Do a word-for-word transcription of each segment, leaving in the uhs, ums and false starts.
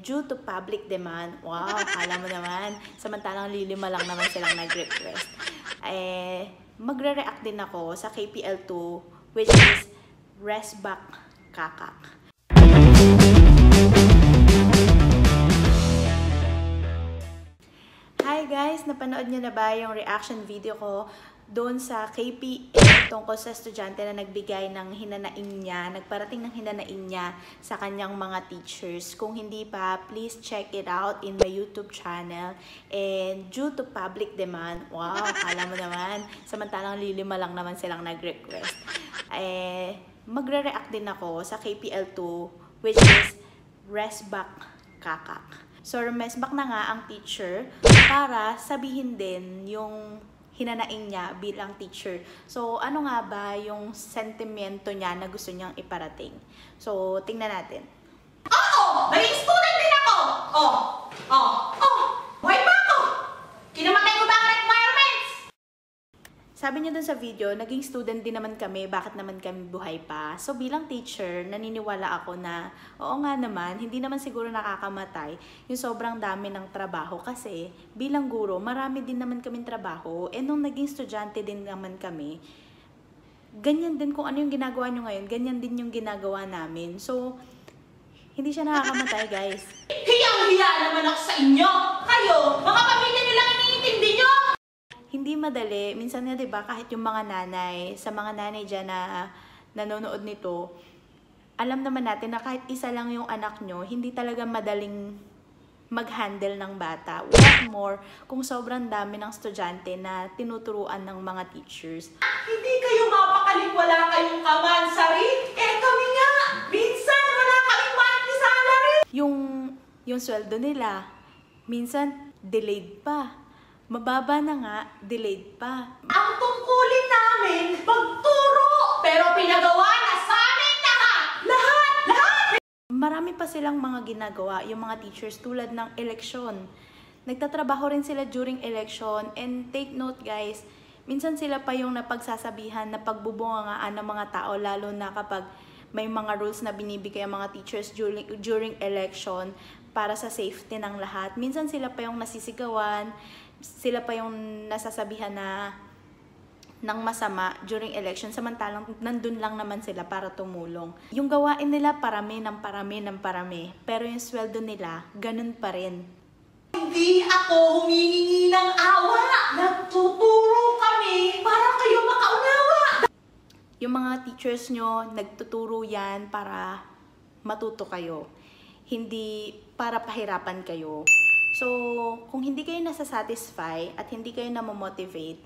due to public demand, wow, alam mo naman, samantalang lilima lang naman silang nag-request, eh, magre-react din ako sa K P L two, which is Resback Kakak. Hi guys! Napanood nyo na ba yung reaction video ko doon sa K P L tungkol sa estudyante na nagbigay ng hinanaing niya, nagparating ng hinanaing niya sa kanyang mga teachers? Kung hindi pa, please check it out in my YouTube channel. And due to public demand, wow, alam mo naman, samantalang lilima lang naman silang nag-request, eh, magre-react din ako sa K P L two, which is Resback Kakak. So, rumesbak na nga ang teacher para sabihin din yung hinanaing niya bilang teacher. So, ano nga ba yung sentimento niya na gusto niyang iparating? So, tingnan natin. Oo! Naging student din ako! Oh! Oh! Oh! Buhay pa ako! Kinamatay ko ba ang requirements? Sabi niya dun sa video, naging student din naman kami, bakit naman kami buhay pa? So bilang teacher, naniniwala ako na, oo nga naman, hindi naman siguro nakakamatay yung sobrang dami ng trabaho kasi bilang guro, marami din naman kaming trabaho. E nung naging estudyante din naman kami, ganyan din kung ano yung ginagawa nyo ngayon, ganyan din yung ginagawa namin. So, hindi siya nakakamatay, guys. Hiyang-hiya naman ako sa inyo! Kayo, mga pamilya nilang iniintindi nyo! Hindi madali. Minsan nga, diba, kahit yung mga nanay, sa mga nanay dyan na nanonood nito, alam naman natin na kahit isa lang yung anak nyo, hindi talaga madaling mag-handle ng bata. What more kung sobrang dami ng estudyante na tinuturuan ng mga teachers. Hindi kayo mapakaling wala kayong kamansari? Eh kami nga! Minsan wala kaming monthly salary! Yung, yung sweldo nila, minsan delayed pa. Mababa na nga, delayed pa. Ang tungkulin namin, magturo! Pero pinagawa na sa amin lahat! Lahat! Lahat! Marami pa silang mga ginagawa, yung mga teachers, tulad ng eleksyon. Nagtatrabaho rin sila during election. And take note guys, minsan sila pa yung napagsasabihan na pagbubungangaan ng mga tao, lalo na kapag may mga rules na binibigay ang mga teachers during, during election para sa safety ng lahat. Minsan sila pa yung nasisigawan, sila pa yung nasasabihan na ng masama during election, samantalang nandun lang naman sila para tumulong. Yung gawain nila parami ng parami ng parami, pero yung sweldo nila, ganun pa rin. Hindi ako humihingi ng awa! Nagtuturo kami para kayo makaunawa! Yung mga teachers nyo, nagtuturo yan para matuto kayo, hindi para pahirapan kayo. So, kung hindi kayo nasasatisfy at hindi kayo namomotivate,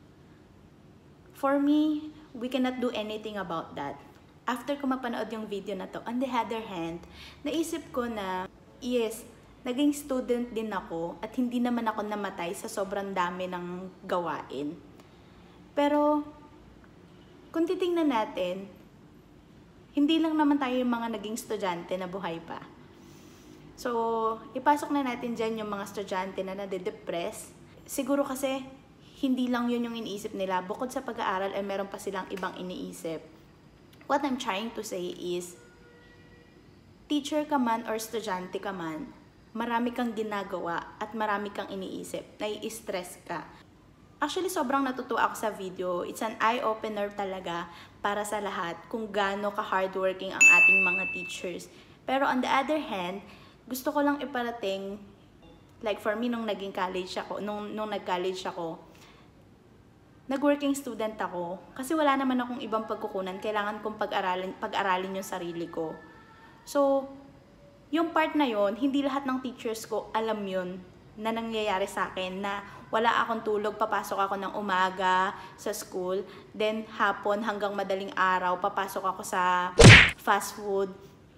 for me, we cannot do anything about that. After ko mapanood yung video na to, on the other hand, naisip ko na, yes, naging student din ako at hindi naman ako namatay sa sobrang dami ng gawain. Pero, kung titingnan natin, hindi lang naman tayo yung mga naging estudyante na buhay pa. So, ipasok na natin dyan yung mga estudyante na nade-depress. Siguro kasi, hindi lang yun yung iniisip nila. Bukod sa pag-aaral, ay meron pa silang ibang iniisip. What I'm trying to say is, teacher ka man or estudyante ka man, marami kang ginagawa at marami kang iniisip. Nai-stress ka. Actually, sobrang natutuwa ako sa video. It's an eye-opener talaga para sa lahat kung gaano ka-hardworking ang ating mga teachers. Pero on the other hand, gusto ko lang iparating, like for me, nung naging college ako, nung, nung nag-college ako, nag-working student ako, kasi wala naman akong ibang pagkukunan, kailangan kong pag-aralin, pag-aralin yung sarili ko. So, yung part na yon, hindi lahat ng teachers ko alam yun, na nangyayari sa akin, na wala akong tulog, papasok ako ng umaga sa school, then hapon hanggang madaling araw, papasok ako sa fast food,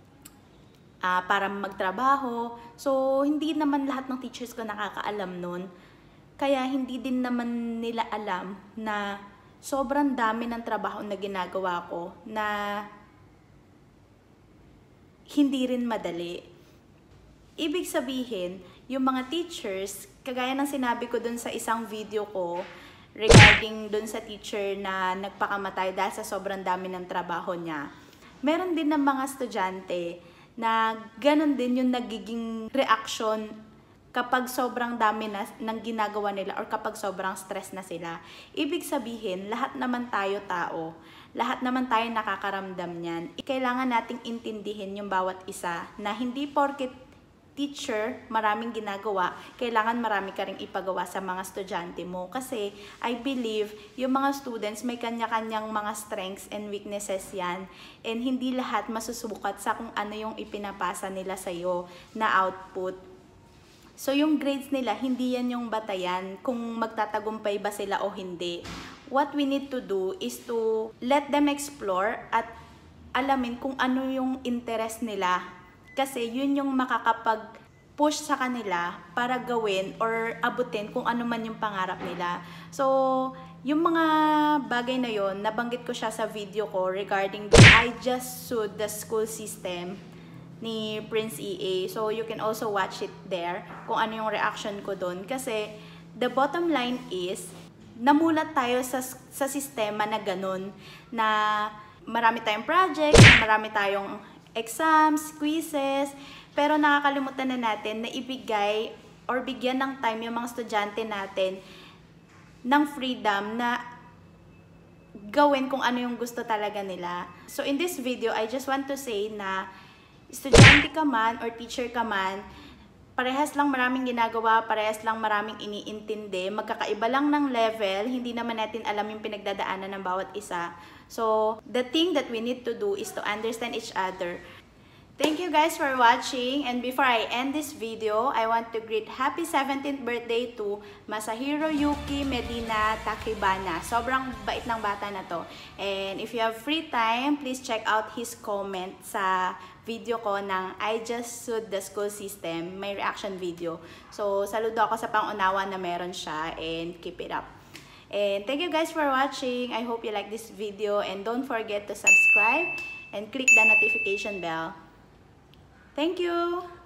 Uh, para magtrabaho. So, hindi naman lahat ng teachers ko nakakaalam nun. Kaya, hindi din naman nila alam na sobrang dami ng trabaho na ginagawa ko na hindi rin madali. Ibig sabihin, yung mga teachers, kagaya ng sinabi ko dun sa isang video ko, regarding dun sa teacher na nagpakamatay dahil sa sobrang dami ng trabaho niya, meron din ng mga estudyante na ganun din yung nagiging reaction kapag sobrang dami na ng ginagawa nila or kapag sobrang stress na sila. Ibig sabihin, lahat naman tayo tao. Lahat naman tayo nakakaramdam niyan. Kailangan nating intindihin yung bawat isa na hindi porket teacher, maraming ginagawa, kailangan marami ka ring ipagawa sa mga estudyante mo. Kasi I believe yung mga students may kanya-kanyang mga strengths and weaknesses yan. And hindi lahat masusukat sa kung ano yung ipinapasa nila sa'yo na output. So yung grades nila, hindi yan yung batayan kung magtatagumpay ba sila o hindi. What we need to do is to let them explore at alamin kung ano yung interest nila. Kasi yun yung makakapag-push sa kanila para gawin or abutin kung ano man yung pangarap nila. So, yung mga bagay na yon, nabanggit ko siya sa video ko regarding the I Just Sued the School System ni Prince E A. So, you can also watch it there kung ano yung reaction ko doon. Kasi, the bottom line is, namulat tayo sa, sa sistema na ganun, na marami tayong projects, marami tayong exams, quizzes, pero nakakalimutan na natin na ibigay or bigyan ng time yung mga estudyante natin ng freedom na gawin kung ano yung gusto talaga nila. So in this video, I just want to say na estudyante ka man or teacher ka man, parehas lang maraming ginagawa, parehas lang maraming iniintindi, magkakaiba lang ng level, hindi naman natin alam yung pinagdadaanan ng bawat isa. So, the thing that we need to do is to understand each other. Thank you guys for watching, and before I end this video, I want to greet happy seventeenth birthday to Masahiro Yuki Medina Takibana. Sobrang bait ng bata na to. And if you have free time, please check out his comment sa video ko ng I Just Sued the School System, may reaction video. So, saludo ako sa pangunawa na meron siya, and keep it up. And thank you guys for watching. I hope you like this video, and don't forget to subscribe and click the notification bell. Thank you!